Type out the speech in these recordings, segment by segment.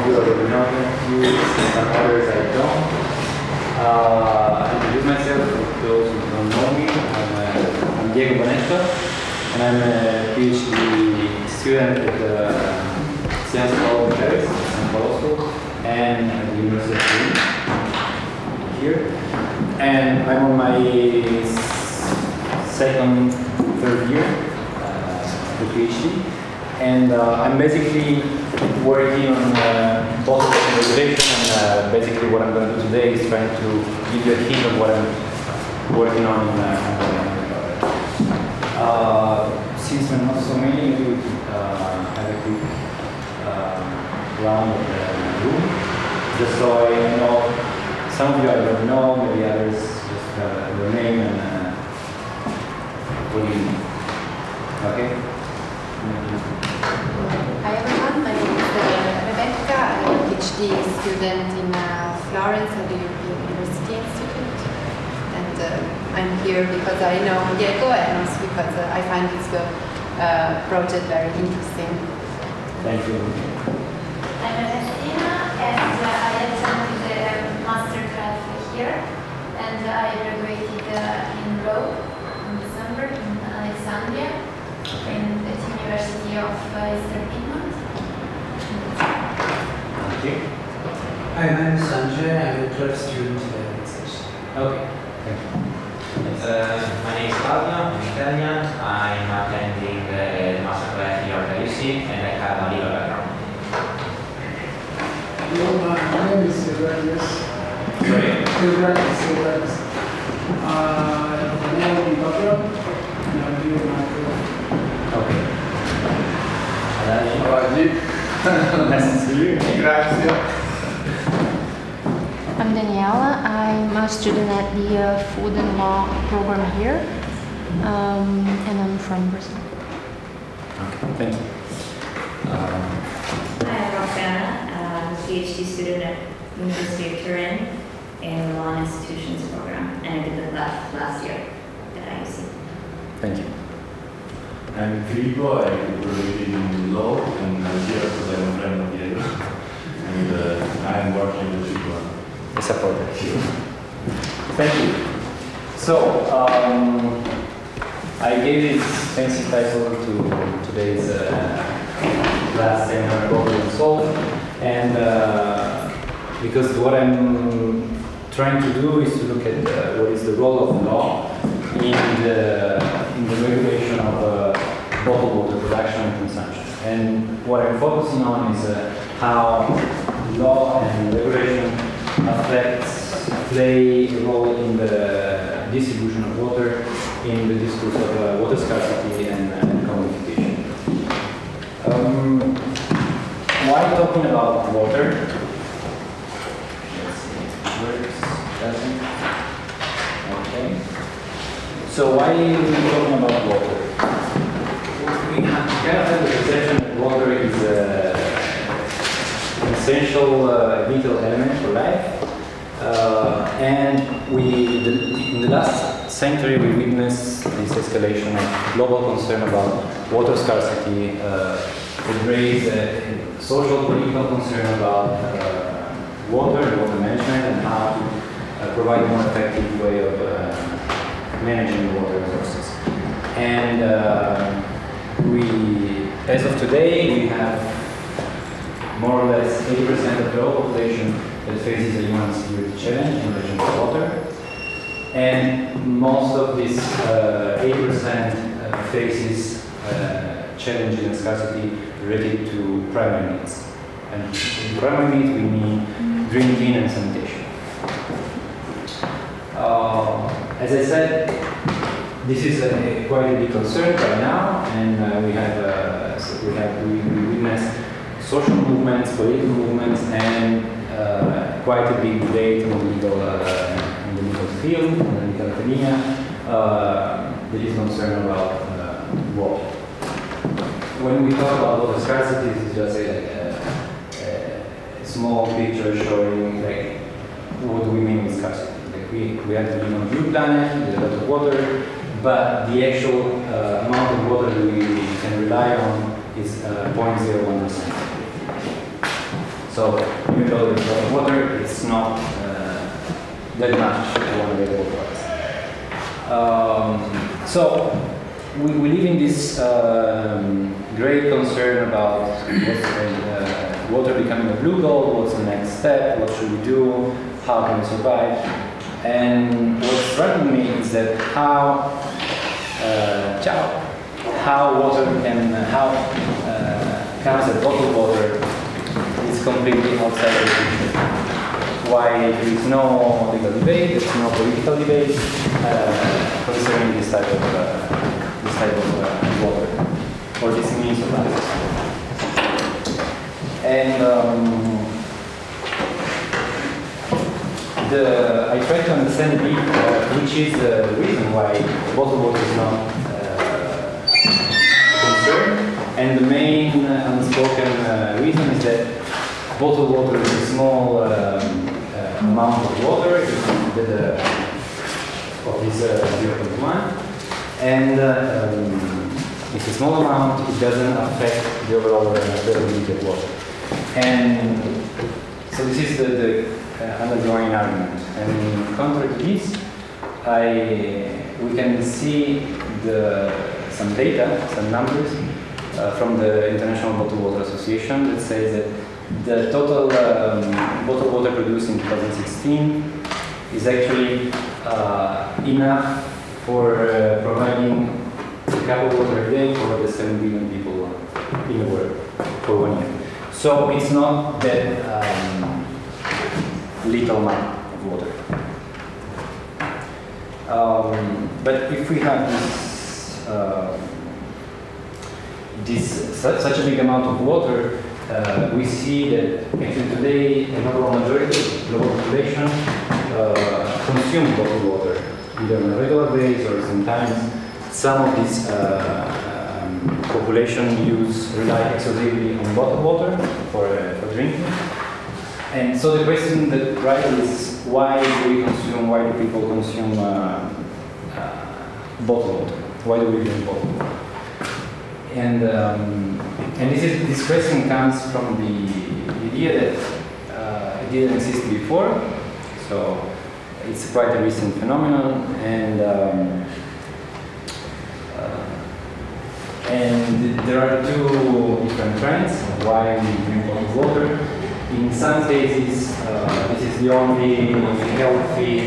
of you already know me, some others I don't. I introduce myself for those who don't know me. I'm Diego Bonetto, and I'm a PhD student at the Sciences College of Paris, San Paulo, and at the University of Turin here. And I'm on my second, third year of the PhD. And I'm basically working on bottle regulation, and basically what I'm going to do today is trying to give you a hint of what I'm working on. Since we're not so many, maybe we could have a quick round of the room, just so I know. Some of you I don't know, maybe others just your name and what do you mean. Okay? Hi everyone, my name is Rebecca. I'm a PhD student in Florence at the European University Institute. And I'm here because I know Diego and also because I find this project very interesting. Thank you. I'm Ernestina and I attended the masterclass here. And I graduated in Rome in December in Alexandria, in the University of Eastern Piedmont. Okay. Hi, my name is Sanjay. I'm a third student at research. Okay. Thank you. My name is Fabio. I'm Italian. I'm attending the masterclass here at UC, and I have a legal background. Hello, my name is Silvanus. Sorry? Silvanus. My name is Fabio, and I'm doing my Okay. Oggi. Nice to see you. Grazie. I'm Daniela. I'm a student at the Food and Law program here, and I'm from Brazil. Okay, thank you. Hi, I'm Roxana. I'm a PhD student at University of Turin in the Law Institutions program, and I did the class last year at IUC. Thank you. I'm Filippo. I graduated in law and I'm here because I'm a friend of Diego. And I'm working with people. I support you. Thank you. So, I gave this fancy title to today's class seminar, Problem and Solve, and because what I'm trying to do is to look at what is the role of law in the regulation of bottled water production and consumption. And what I'm focusing on is how law and regulation play a role in the distribution of water, in the discourse of water scarcity and commodification. Why talking about water? Let's see, works, doesn't. Okay. So why are we talking about water? We cannot have the perception that water is an essential vital element for life. And in the last century, we witnessed this escalation of global concern about water scarcity. It raised social, political concern about water and water management and how to provide a more effective way of managing water resources. And as of today, we have more or less 80% of the whole population that faces a human security challenge in relation to water. And most of this 80% faces challenges and scarcity related to primary needs. And in primary needs, we mean drinking and sanitation. As I said, this is quite a big concern right now, and we witness social movements, political movements, and quite a big debate in the legal field, in the legal academia, that is concerned about water. When we talk about water scarcity, this is just a small picture showing like what do we mean with scarcity. Like we have to live on a blue planet with a lot of water, but the actual amount of water we can rely on is 0.01%. So even though there's a lot of water, it's not that much one available for us. So we live in this great concern about what's water becoming a blue gold, what's the next step, what should we do, how can we survive. And what struck me is that how water can, how comes that bottled water is completely outside of the picture. Why there is no legal debate, there's no political debate concerning this type of water or this means of access. And I try to understand a bit which is the reason why bottled water is not concerned. And the main unspoken reason is that bottled water is a small amount of water of this 0.1, and it's a small amount. It doesn't affect the overall availability of water. And so this is the underlying argument. And contrary to this, we can see some data, some numbers from the International Bottled Water Association that says that the total bottled water produced in 2016 is actually enough for providing a cup of water a day for the 7 billion people in the world for 1 year. So it's not that little amount of water. But if we have such a big amount of water, we see that actually today an overall majority of the global population consume bottled water, either on a regular basis or sometimes some of this population rely exclusively on bottled water for drinking. And so the question that arises is why do people consume bottled water? Why do we drink bottled water? And this question comes from the idea that it didn't exist before, so it's quite a recent phenomenon, and there are two different trends of why we drink bottled water. In some cases, this is the only healthy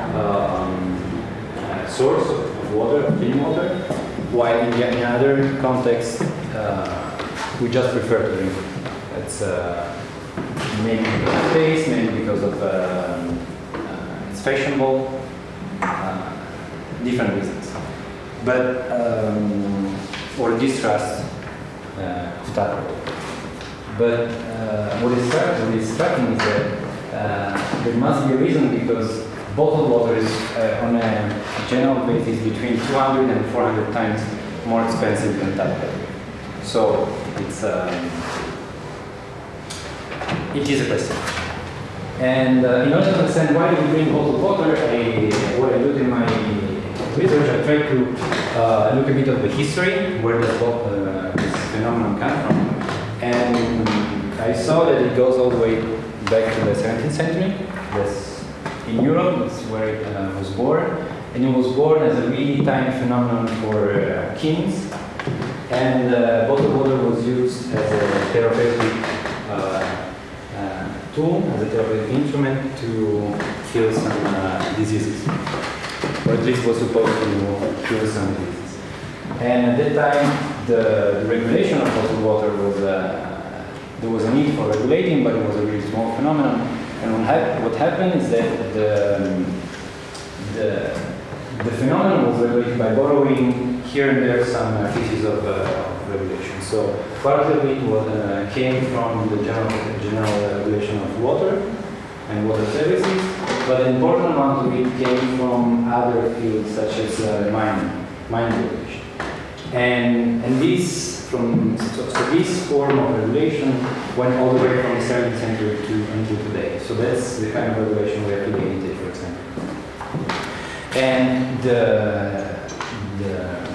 source of water, clean water, while in other contexts, we just prefer to drink it. It's maybe because of taste, maybe because of it's fashionable, different reasons. But or distrust of tap water. But what is striking is that there must be a reason, because bottled water is on a general basis between 200 and 400 times more expensive than tap water. So it is a question. And in order to understand why we drink bottled water, what I did in my research, I tried to look a bit of the history, where does this phenomenon come from. And I saw that it goes all the way back to the 17th century. Yes, in Europe, that's where it was born. And it was born as a really tiny phenomenon for kings. And bottled water was used as a therapeutic tool, as a therapeutic instrument to kill some diseases. Or at least was supposed to cure some diseases. And at that time, the regulation of bottled water was, there was a need for regulating, but it was a really small phenomenon. And what happened is that the phenomenon was regulated by borrowing here and there some pieces of regulation. So part of it came from the general regulation of water and water services, but an important amount of it came from other fields such as mining regulation. And this form of regulation went all the way from the 17th century until today. So that's the kind of regulation we have today in Italy, for example. And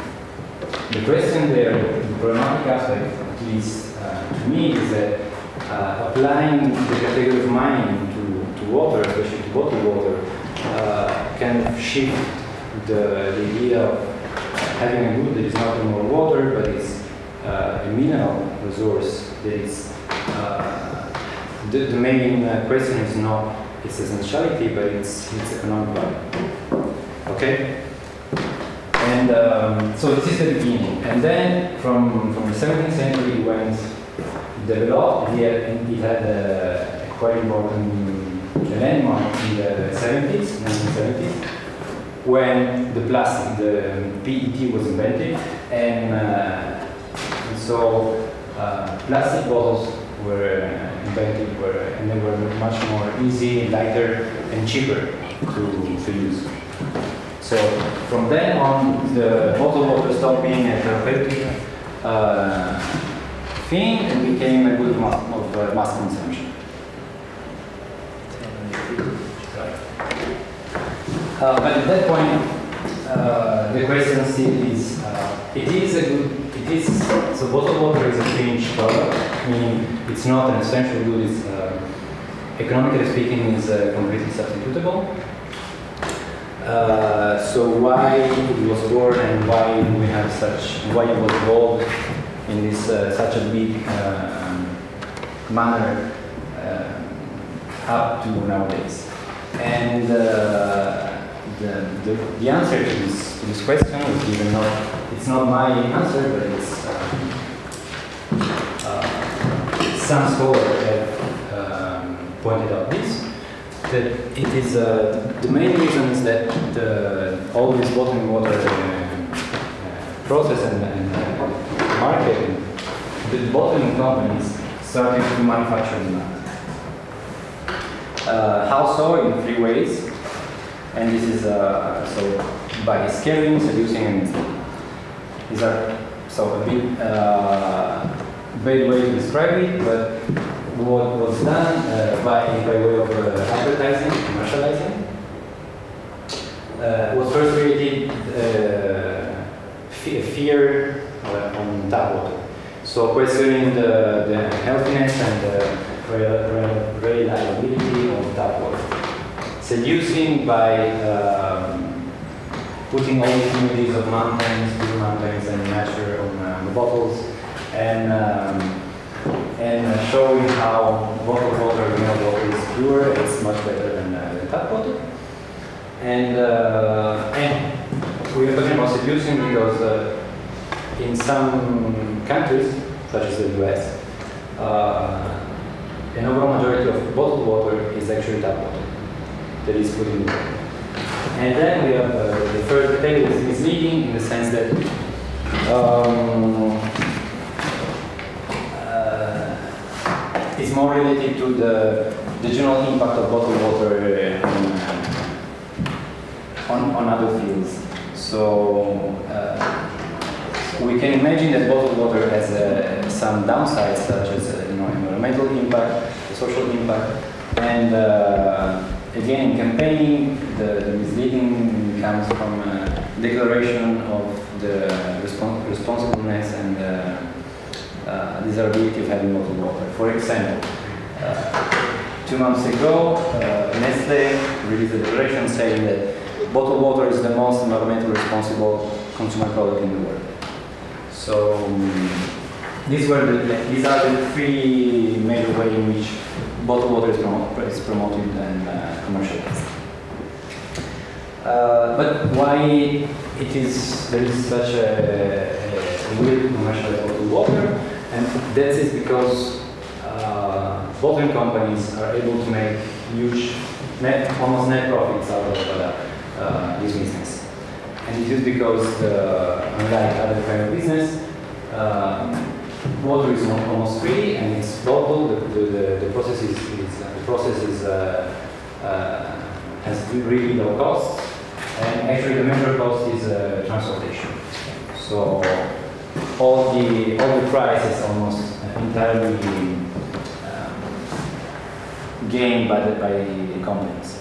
the question there, the problematic aspect, at least to me, is that applying the category of mining to water, especially to bottled water, can shift the idea of having a good that is not only water, but it's a mineral resource that is the main question is not its essentiality, but its economic value. Okay? And so this is the beginning. And then from the 17th century it went developed. It had a quite important landmark in the 1970s, when the plastic, the PET was invented, and so plastic bottles were invented, and they were much more easy, lighter, and cheaper to use. So from then on, the bottled water stopped being a therapeutic thing and became a good of mass consumption. But at that point, the question still is, so bottled water is a fringe product, meaning it's not an essential good, it's, economically speaking, is completely substitutable. So why it was born and why we have why it was evolved in this such a big manner up to nowadays. And the answer to this question is given it's not my answer, but it's some scholars have pointed out this. That it is the main reason is that all this bottling water process and market, the bottling companies started to manufacture demand. How so? In 3 ways, and this is so by scaling, seducing, and misleading. These are so a bit bad way to describe it, but what was done by way of advertising, commercializing, was first created fear on tap water. So questioning the healthiness and the reliability of tap water. Seducing by putting all these images of mountains, blue mountains and nature on the bottles, and showing how bottled water, mineral water is pure, it's much better than tap water. And we are talking about seducing because in some countries, such as the US, an overall majority of bottled water is actually tap water that is put in the water. And then we have the third category is misleading in the sense that it's more related to the general impact of bottled water on other fields. So we can imagine that bottled water has some downsides, such as environmental impact, social impact, and again, in campaigning, the misleading comes from declaration of the responsibleness and desirability of having bottled water. For example, 2 months ago, Nestle released a declaration saying that bottled water is the most environmentally responsible consumer product in the world. So these are the 3 major ways in which bottled water is promoted and commercialized. But why there is such a will to commercialize bottled water? And that is because bottling companies are able to make huge, almost net profits out of this business. And it is because, unlike other kind of business, water is almost free and it's local. The process has really low costs, and actually the major cost is transportation. So all the price is almost entirely gained by the companies.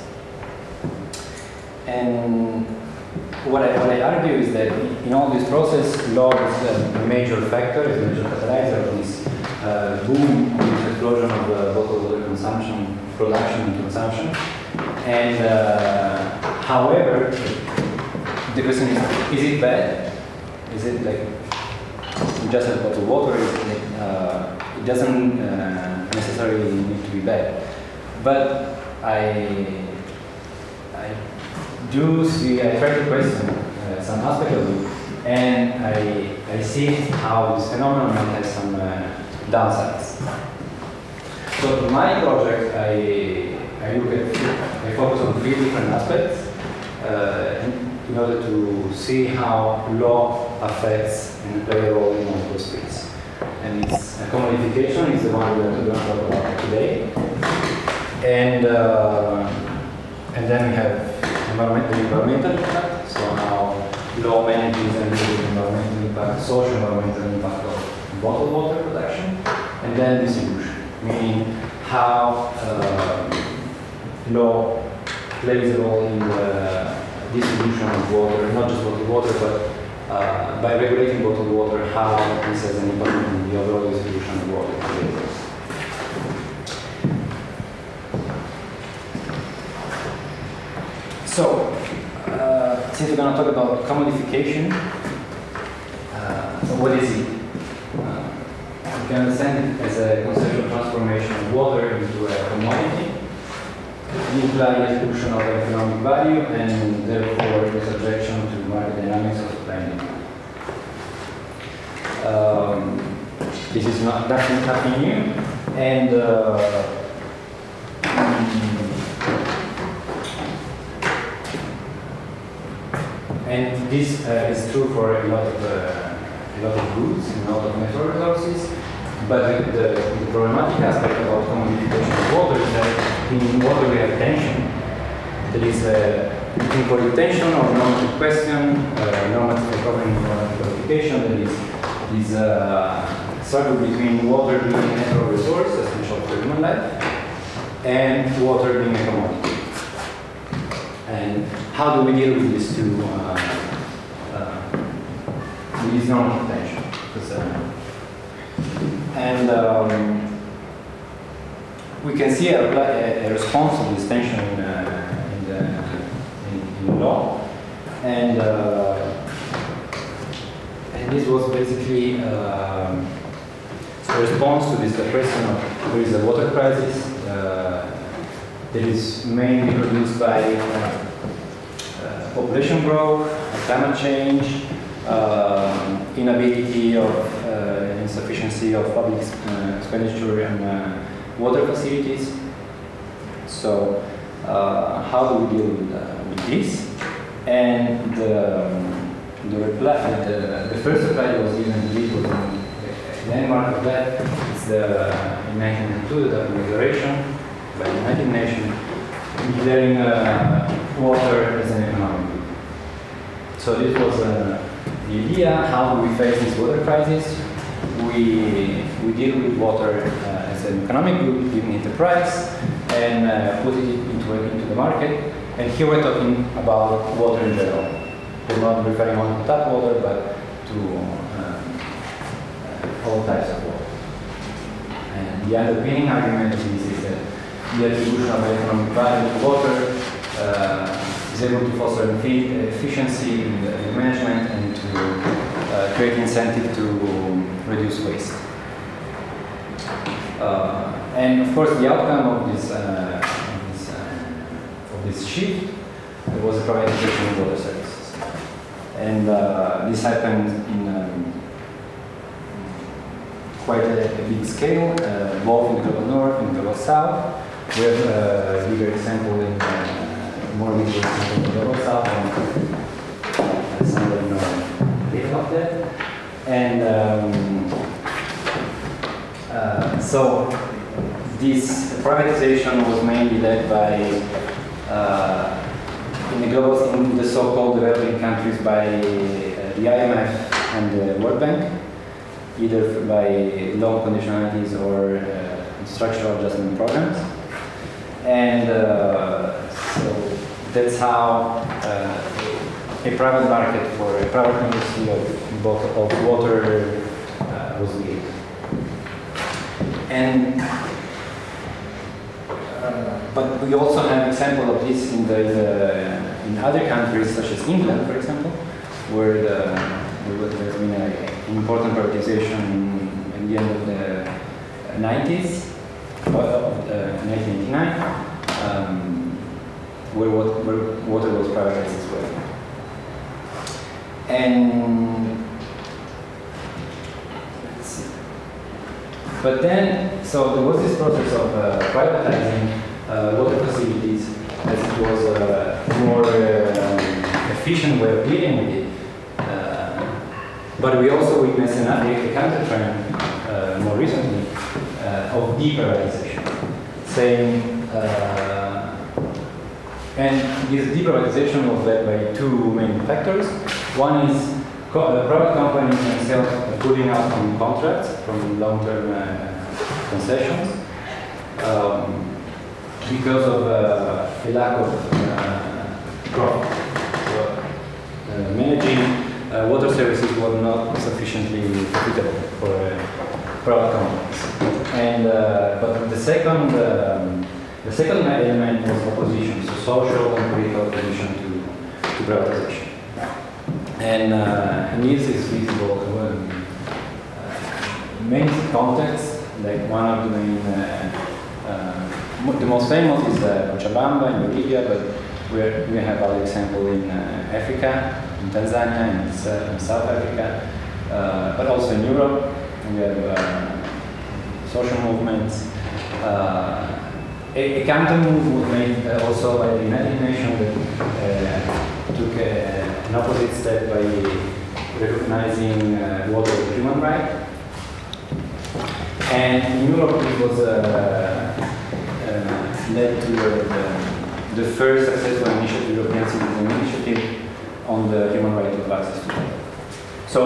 And what I argue is that in all this process, law is a major factor, is a major catalyzer of this boom, this explosion of bottled water consumption, production and consumption. And however, the question is it bad? Is it like just a bottled water? It doesn't necessarily need to be bad. But I try to question some aspect of it, and I see how this phenomenon has some downsides. So in my project, I focus on 3 different aspects in order to see how law affects and play a role in multiple fields. And it's commodification is the one we're going to talk about today. And then we have environmental impact, so how law manages and deals with environmental impact, social environmental impact of bottled water production, and then distribution, meaning how law plays a role in the distribution of water, not just bottled water, but by regulating bottled water, how this has an impact on the overall distribution of water. So, since we're going to talk about commodification, so what is it? You can understand it as a conceptual transformation of water into a commodity, imply exclusion of economic value, and therefore the subjection to market dynamics of supply and demand. This is nothing new, and this is true for a lot of goods and a lot of natural resources. But the problematic aspect about commodification of water is that in water we have tension. There is equal tension or normative question, normative covering normative qualification. There is this struggle between water being a natural resource, essential for human life, and water being a commodity. And how do we deal with these two, with this normative tension? We can see a response to this tension in law, and this was basically a response to this question of there is a water crisis that is mainly produced by population growth, climate change, inability of insufficiency of public expenditure and water facilities. So how do we deal with this? And the first reply was given to it was in Denmark of that. It's in 1992 the declaration by the United Nations declaring water as an economic good. So this was the idea. How do we face this water crisis? We deal with water as an economic good, giving it a price, and put it into the market. And here we're talking about water in general. We're not referring only to tap water, but to all types of water. And the underpinning argument of this is that the attribution of economic value to water is able to foster efficiency in the management and to create incentive to reduce waste. And of course, the outcome of this shift was a privatization of water services. And this happened in quite a big scale, both in the global north and the global south. We have a bigger example in more bigger example in the global south, and somewhere in the middle of that. And so this privatization was mainly led by in the so-called developing countries by the IMF and the World Bank, either by loan conditionalities or structural adjustment programs. And so that's how a private market for a private industry of water was created. And but we also have example of this in in other countries, such as England, for example, where there's been an important privatization in the end of the 90s, of 1989, where water was privatized as well. And let's see. But then, so there was this process of privatizing water facilities as it was a more efficient way of dealing with it. But we also witnessed a counter trend more recently of deprivatization, saying, and this deprivatization was led by two main factors. One is private companies themselves pulling out from contracts, from long-term concessions, because of a lack of profit. So, managing water services was not sufficiently profitable for private companies. And but the second element was opposition, so social and political opposition to privatization. And this is visible in many contexts. Like one of the main, the most famous is Cochabamba in Bolivia, but we have other examples in Africa, in Tanzania, in South Africa, but also in Europe. We have social movements. A counter move was made also by the United Nations that took an opposite step by recognizing water as a human right. And in Europe, it was led to the first successful initiative, European Citizen Initiative, on the human right of access to water. So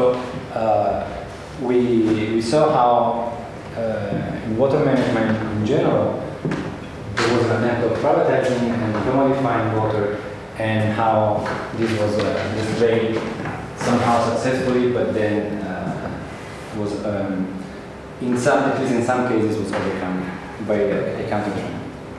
we saw how in water management in general, there was an attempt of privatizing and commodifying water, and how this was displayed somehow successfully, but then was at least in some cases, was overcome by a counter trend.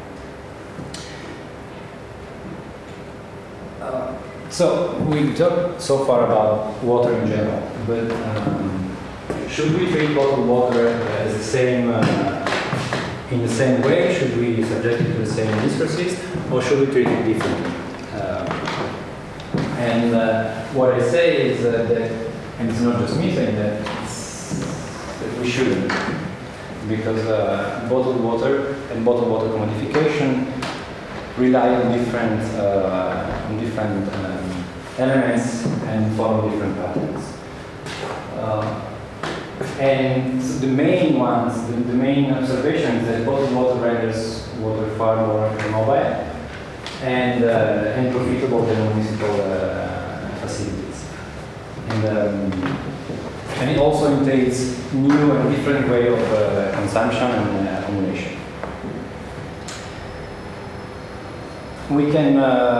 So we talked so far about water in general, but should we treat bottled water as the same, in the same way? Should we subject it to the same discourses, or should we treat it differently? And what I say is that, and it's not just me saying that, that we shouldn't, because bottled water and bottled water commodification rely on different elements and follow different patterns. And so the main ones, the main observation is that bottled water renders water far more mobile and profitable than municipal facilities. And it also entails new and different way of consumption and accumulation. We can,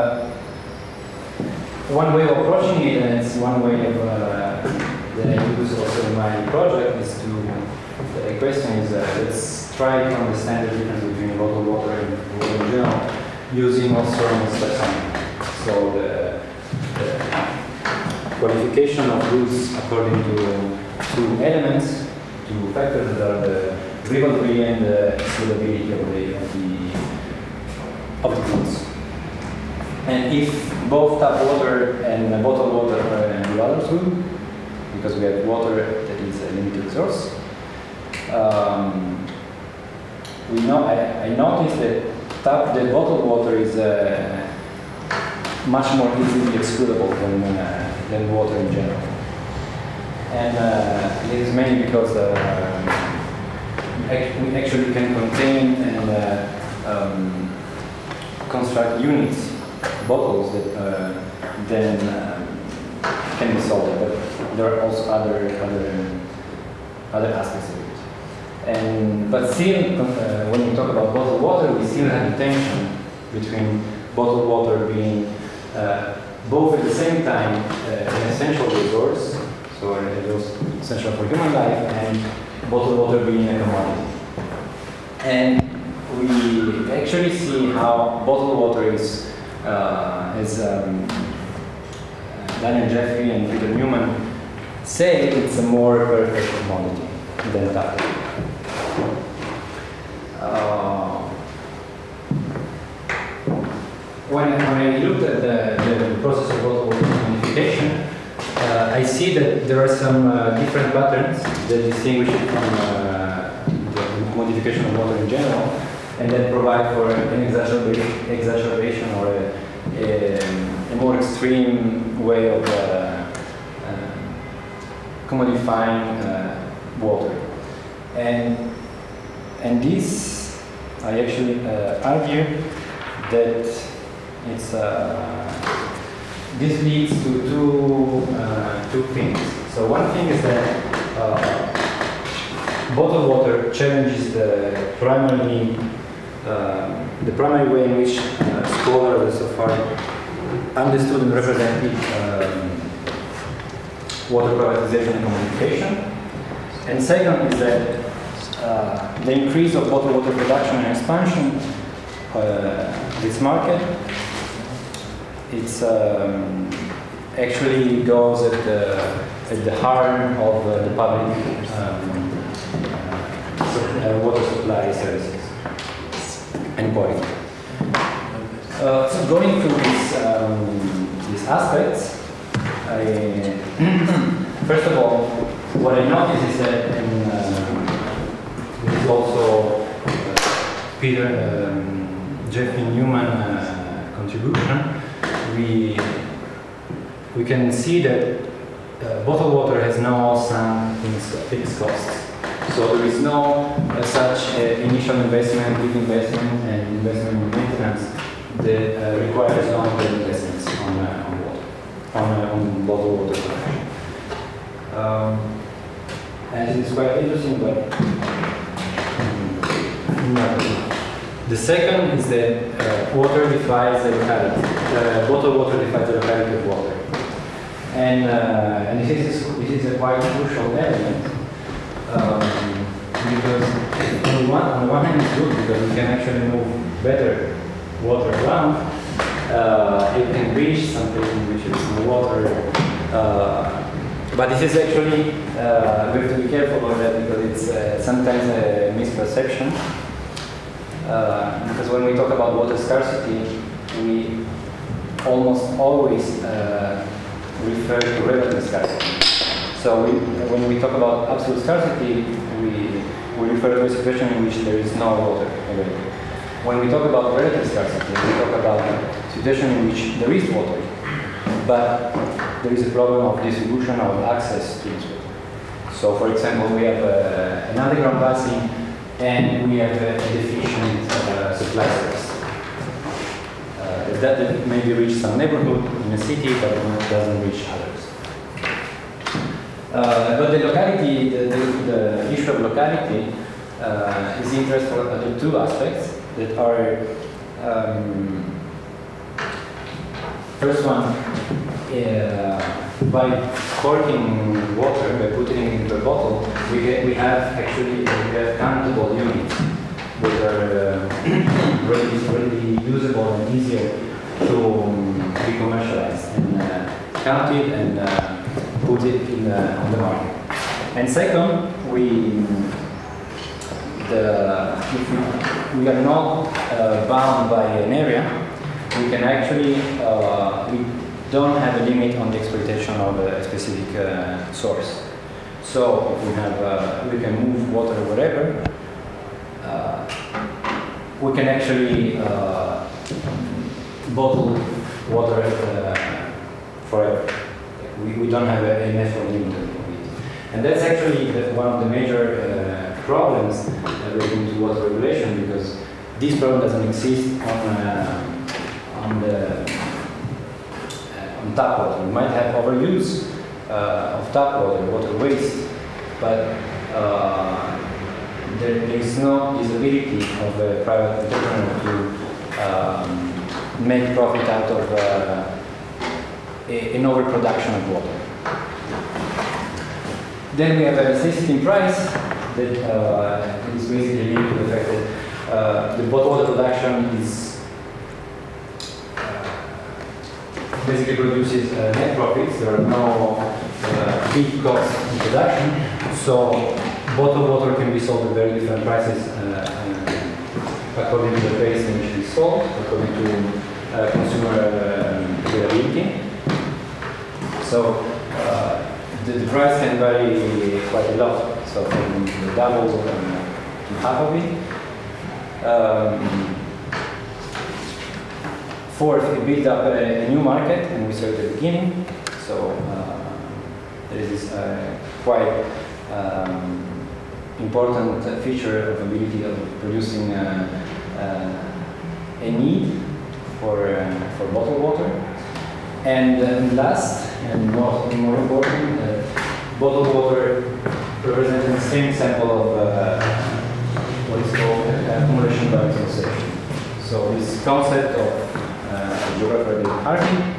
one way of approaching it, and it's one way of that I use also in my project, is to, the question is, let's try to understand the difference between bottled water and water in general, using also taxonomy. So the qualification of goods according to two elements, two factors that are the rivalry and the excludability of the goods. And if both tap water and bottled water are rather good, because we have water that is a limited resource, I noticed that the bottled water is much more easily excludable than water in general. And this is mainly because we actually can contain and construct units, bottles that then can be sold, but there are also other aspects of it. But still, when we talk about bottled water, we still have a tension between bottled water being both at the same time an essential resource, so it was essential for human life, and bottled water being a commodity. And we actually see how bottled water is, as Daniel Jeffrey and Peter Newman say, it's a more perfect commodity than tap water. When I looked at the process of bottled water commodification, I see that there are some different patterns that distinguish it from the commodification of water in general, and that provide for an exacerbation or a more extreme way of commodifying water. And this, I actually argue that it's this leads to two things. So one thing is that bottled water challenges the primary way in which scholars so far understood and represented water privatization and commodification. And second is that the increase of bottled water production and expansion this market, it's actually goes at the heart of the public water supply services and quality. So going through these aspects, first of all, what I noticed is that, this is also Peter Jeffrey Newman contribution, we can see that bottled water has no sunk fixed costs. So there is no such initial investment, big investment, and investment in maintenance that requires long-term investments on bottled water production. And it's quite interesting, but the second is that water defies the locality. Bottled water defies the locality of water. And this is a quite crucial element. Because on the one hand it's good because we can actually move better water around. It can reach something which is no water. But this is actually, we have to be careful about that because it's sometimes a misperception. Because when we talk about water scarcity, we almost always refer to relative scarcity. So when we talk about absolute scarcity, we refer to a situation in which there is no water available. When we talk about relative scarcity, we talk about a situation in which there is water, but there is a problem of distribution of access to this water. So for example, we have an underground basin and we have a deficient supply service. That maybe reach some neighborhood in a city, but it doesn't reach others. But the locality, the issue of locality is interesting for other two aspects that are, first one, by corking water, by putting it into a bottle, we have countable units that are really usable and easier to be commercialized and counted and put it on the market. And second, if we are not bound by an area, we can actually we don't have a limit on the exploitation of a specific source. So if we have we can move water wherever, we can actually bottle water forever. We don't have a natural limit of it. And that's actually one of the major problems relating to water regulation, because this problem doesn't exist on tap water. We might have overuse of tap water, water waste, but there is no disability of a private entrepreneur to make profit out of an overproduction of water. Then we have a electricity price that is basically linked to the fact that the bottled water production is basically produces net profits. There are no big costs in production, so bottled water can be sold at very different prices according to the pace in which it is sold, according to consumer availability. So the price can vary quite a lot, so from the doubles to half of it. Fourth, we built up a new market, and we saw it at the beginning. So there is this quite important feature of ability of producing a need for bottled water. And last, and more important, bottled water represents the same sample of what is called accumulation by exhaustion. So this concept of geographical hierarchy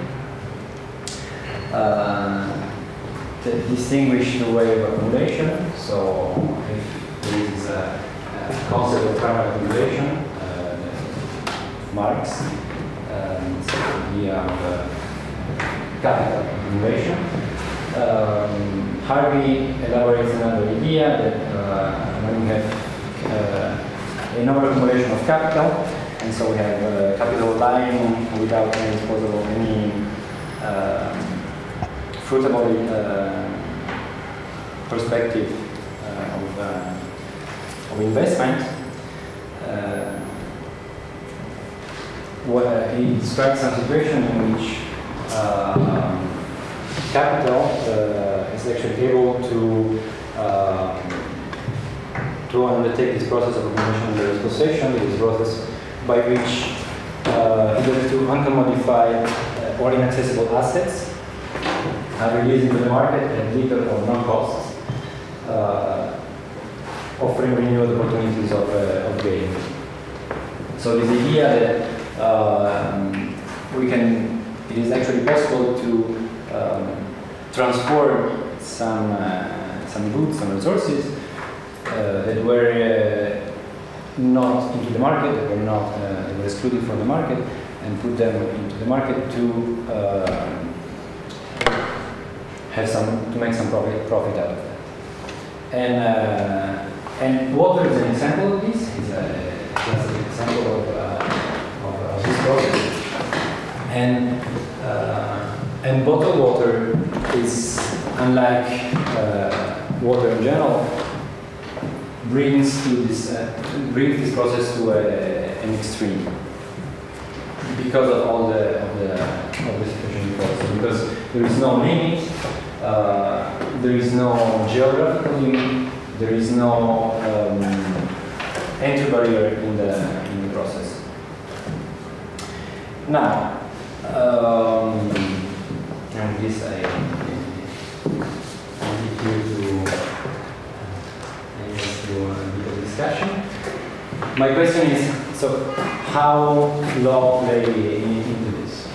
distinguish the way of accumulation. So if there is a concept of primary accumulation, Marx, the idea of capital accumulation. Harvey elaborates another idea that when we have an over-accumulation of capital, and so we have capital lying without any disposable, any fruitable perspective of investment. He describes some situation in which capital is actually able to undertake this process of accumulation and dispossession, this process by which either to uncommodified or inaccessible assets are released into the market at little or no costs, offering renewed opportunities of gain. So this idea that it is actually possible to transform some goods, some resources that were not into the market, that were excluded from the market, and put them into the market to make some profit out of that. And water is an example of this. It's a classic example of this process. And bottled water is, unlike water in general, brings this process to an extreme because of all the situation before. So because there is no limit, there is no geographical limit, there is no entry barrier in the process. Now, and this I leave you to a bit of discussion. My question is, so how law play into this?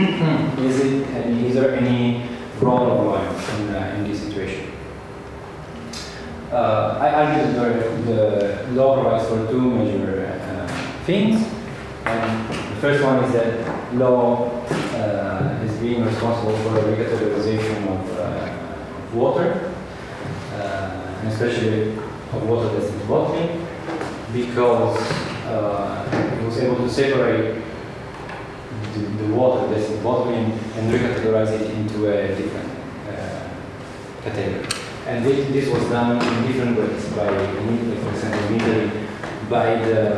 Is there any role of law in this situation? I argue that the law provides for two major things. And the first one is that law is being responsible for the recategorization of water, and especially of water that's in bottling, because it was able to separate the water that's in bottling and recategorize it into a different category. And this was done in different ways, by, for example, in Italy, by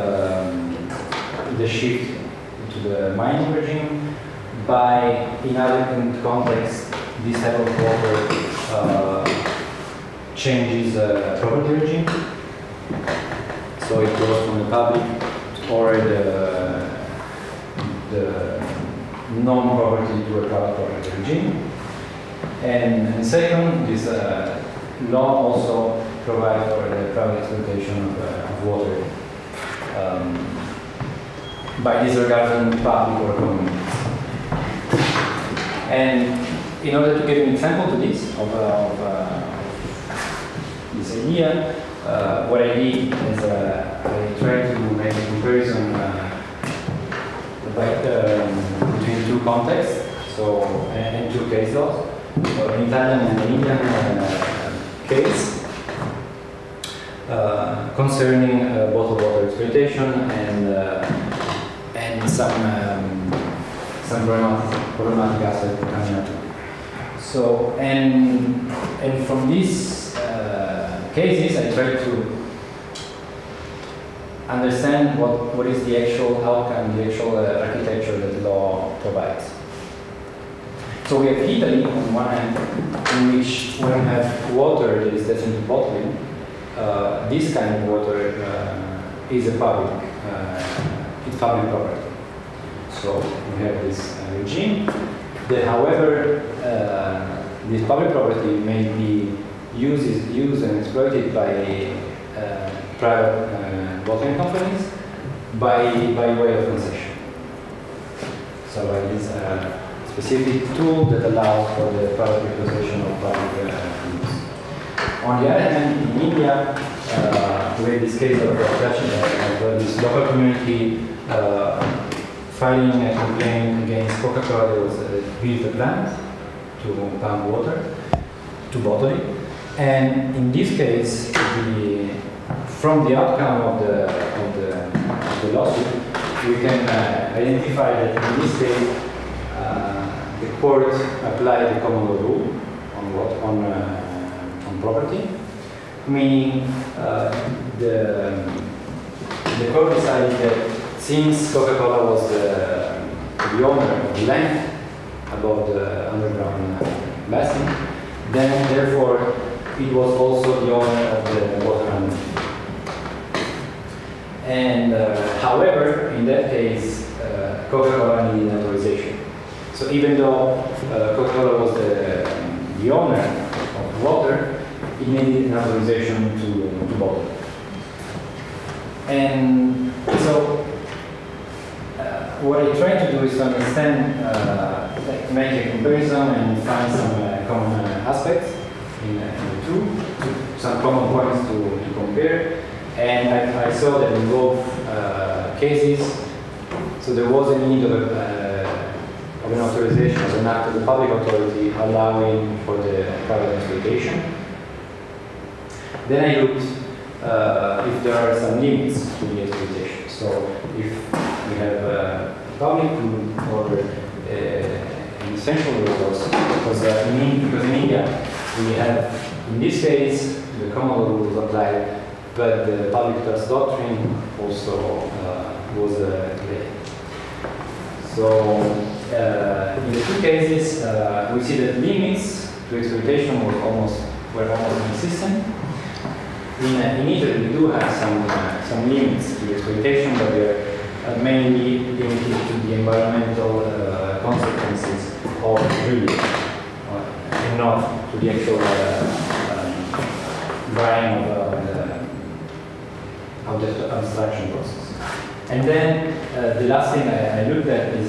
the shift to the mining regime, by, in other contexts, this type of water changes property regime. So it goes from the public or the non-property to a private property regime. And second, this law also provides for the private exploitation of water by disregarding public or communities. And in order to give an example to this, of this idea, what I did is I tried to make a comparison between two contexts, so and two case laws, so an Italian and an Indian case concerning bottled water exploitation and some problematic aspects coming up. So and from these cases, I try to understand what is the actual outcome, the actual architecture that the law provides. So we have Italy on one hand, in which when we have water that is destined to bottling, this kind of water is a public, it's public property. So we have this regime that, however, this public property may be used and exploited by private bottling companies by way of concession. So by this specific tool that allows for the private utilization of public use. On the other hand, in India, we had this case of this local community filing a complaint against Coca-Cola that was built a plant to pump water, to bottle it. And in this case, from the outcome of the lawsuit, we can identify that in this case, the court applied the common law rule on property, meaning the court decided that since Coca-Cola was the owner of the land above the underground basin, then therefore it was also the owner of the water underneath. And however, in that case, Coca-Cola needed authorization. So even though Coca-Cola was the owner of the water, it needed an authorization to bottle. And so what I try to do is to understand, make a comparison and find some common aspects in the two, some common points to compare. And I saw that in both cases, so there was a need of an authorization as an act of the public authority allowing for the private exploitation. Then I looked if there are some limits to the exploitation. So if we have public good or an essential resource, because in India we have, in this case, the common law rules apply, but the public trust doctrine also was there. So in the two cases, we see that limits to exploitation were almost non-existent. In Italy, we do have some limits to exploitation, but they are mainly limited to the environmental consequences of drilling, and not to the actual drying of the abstraction process. And then the last thing I looked at is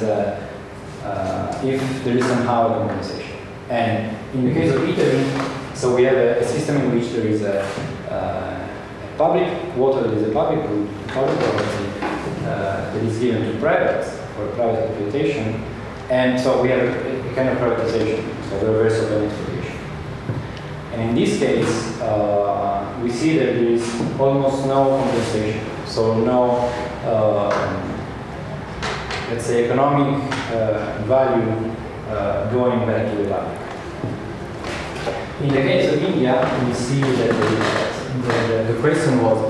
if there is somehow a compensation. And in the case of Italy, so we have a system in which there is a public water that is a public good, public property that is given to private for private exploitation, and so we have a kind of privatization, so the reverse of an exploitation. And in this case, we see that there is almost no compensation, so no, let's say, economic value going back to the public. In the case of India, we see that the question was,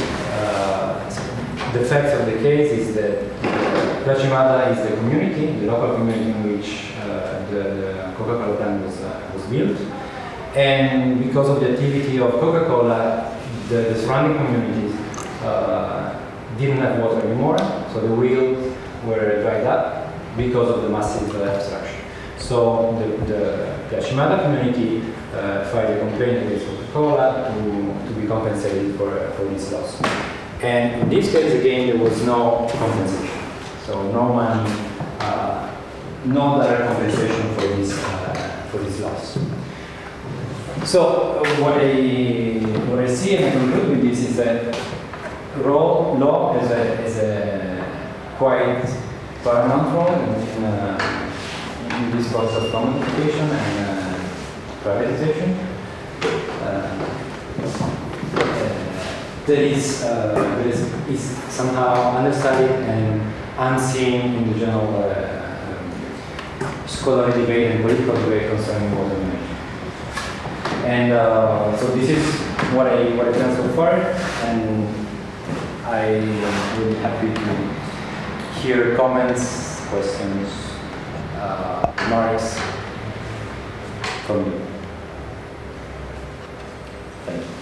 the facts of the case is that Paleocapa is the community, the local community in which the Coca-Cola plant was built. And because of the activity of Coca-Cola, the surrounding communities didn't have water anymore, so the wells were dried up because of the massive destruction. So the Paleocapa community filed a complaint against Coca-Cola to be compensated for this loss. And in this case, again, there was no compensation. So no money, no direct compensation for this loss. So what I see and I conclude with this is that law is a quite paramount role in this process of commodification and privatization. That is somehow understudied and unseen in the general scholarly debate and political debate concerning water management. And so this is what I've done so far, and I am really happy to hear comments, questions, remarks from you. Thank you.